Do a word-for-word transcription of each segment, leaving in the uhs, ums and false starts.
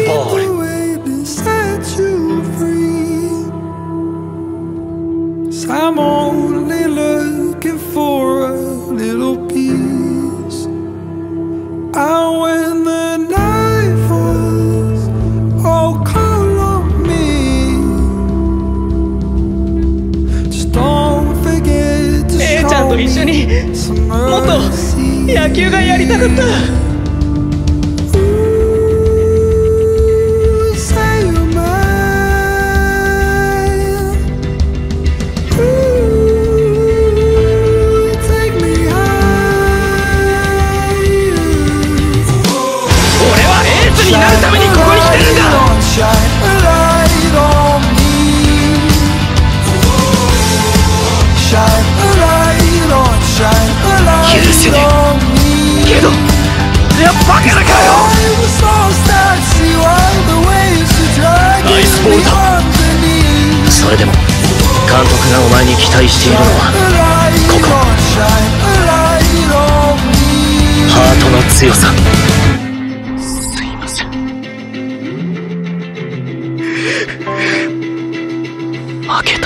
ball. I'm only looking for a little peace. And when the night falls, oh, call on me. Just don't forget to show me some mercy. 野球がやりたかった。になるためにここに来てるんだ。許せねえけどいやバカだからよ。ナイスボールだ。それでも監督がお前に期待しているのはここハートの強さ。負けた。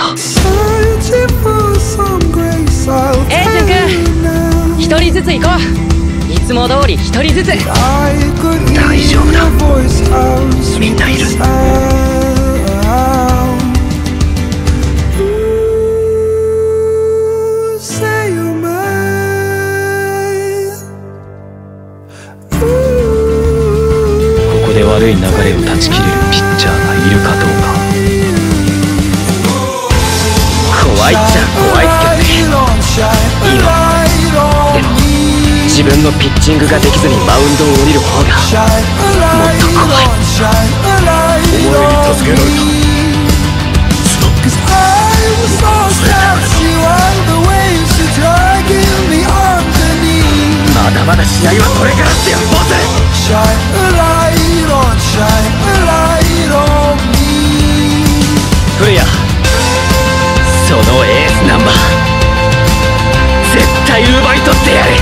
エイジュン君、一人ずつ行こう。いつも通り一人ずつ。 大丈夫だ、みんないる。ここで悪い流れを断ち切れるピッチャーがいるかどうか。怖いっちゃ怖いっすけどね。いいの。でも自分のピッチングができずにマウンドを降りる方がもっと怖い。お前に助けられた。まだまだ試合はこれからっすよ、ボス。古谷、そのエースナンバー絶対奪い取ってやる。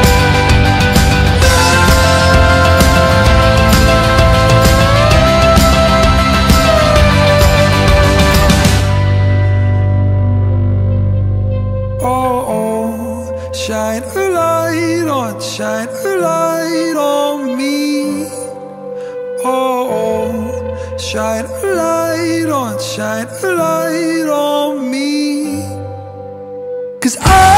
Shine a light on, shine a light on me. Oh, shine a light on, shine a light on me. 'Cause I